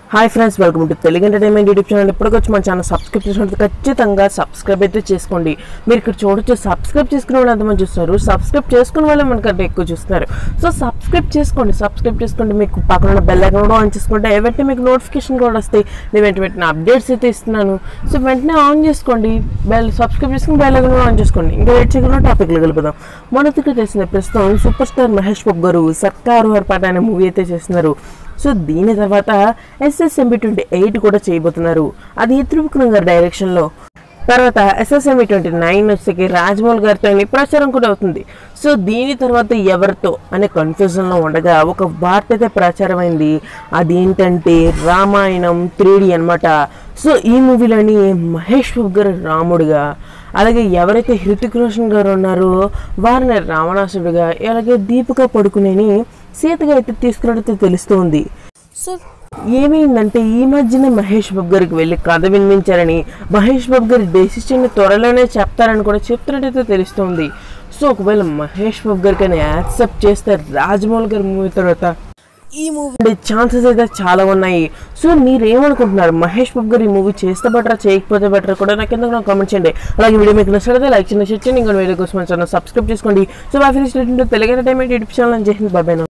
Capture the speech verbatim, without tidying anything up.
Hi friends, welcome to Telugu entertainment YouTube channel. ఇప్పటికొచ్చి మన channel subscribe చేసుకుంటే ఖచ్చితంగా సబ్స్క్రైబ్ అయితే చేసుకోండి. మీరు ఇక్కడ చూడొచ్చు, సబ్స్క్రైబ్ చేసుకునే వాళ్ళు ఎంతమంది చూస్తారు, సబ్స్క్రైబ్ చేసుకునే వాళ్ళే మనకంటే ఎక్కువ చూస్తారు. సో సబ్స్క్రైబ్ చేసుకోండి, సబ్స్క్రైబ్ చేసుకోండి. మీకు పక్కన ఉన్న బెల్ ఐకాన్ కూడా ఆన్ చేసుకుంటే వెంటనే మీకు నోటిఫికేషన్ కూడా వస్తాయి. నేను వెంట వెంటనే అప్డేట్స్ అయితే ఇస్తున్నాను. సో వెంటనే ఆన్ చేసుకోండి, బెల్ సబ్స్క్రైబ్ చేసుకుని బెల్ ఐకాన్ కూడా ఆన్ చేసుకోండి. ఇంకా వెయిట్ చేయకుండా టాపిక్లో గెలుపుదాం. మొదటిగా తెలిసిన ప్రస్తుతం సూపర్ స్టార్ మహేష్ బాబు గారు సర్కారు హర్పాట అనే మూవీ అయితే చేస్తున్నారు. సో దీని తర్వాత ఎస్ఎస్ఎంబి ట్వంటీ ఎయిట్ కూడా చేయబోతున్నారు. అది త్రివిక్రమ్ గారి డైరెక్షన్లో. తర్వాత ఎస్ఎస్ఎంబి ట్వంటీ నైన్ వచ్చేకి రాజమౌళి గారితో ప్రచారం కూడా అవుతుంది. సో దీని తర్వాత ఎవరితో అనే కన్ఫ్యూజన్లో ఉండగా ఒక వార్త అయితే ప్రచారం అయింది. అదేంటంటే రామాయణం త్రీ డి అనమాట. సో ఈ మూవీలోని మహేష్ బాబు గారు రాముడుగా, అలాగే ఎవరైతే హృతిక్ రోషన్ గారు ఉన్నారో వారిని రావణాసుడిగా, అలాగే దీపిక పడుకునేని సీతగా అయితే తీసుకున్నట్టు తెలుస్తుంది. సో ఏమైందంటే ఈ మధ్యన మహేష్ బాబు గారికి వెళ్ళి కథ వినిపించారని, మహేష్ బాబు గారి డెసిషన్ త్వరలోనే చెప్తారని కూడా చెప్తున్నట్టయితే తెలుస్తుంది. సో ఒకవేళ మహేష్ బాబు గారికి అని యాక్సెప్ట్ చేస్తే రాజమౌళి గారి మూవీ తర్వాత ఈ మూవీ ఛాన్సెస్ అయితే చాలా ఉన్నాయి. సో మీరేమనుకుంటున్నారు, మహేష్ బాబు గారు ఈ మూవీ చేస్తే బెటరా చేయకపోతే బెటరా కూడా నాకు కింద నాకు కామెంట్ చేయండి. అలాగే వీడియో మీకు నచ్చితే లైక్ చేయండి, షేర్ చేయండి. ఇంకా వీడియో కోసం ఛానల్ సబ్స్క్రైబ్ చేసుకోండి. సో మా friends Telugu entertainment YouTube channel అని చేసింది బాబాయ్.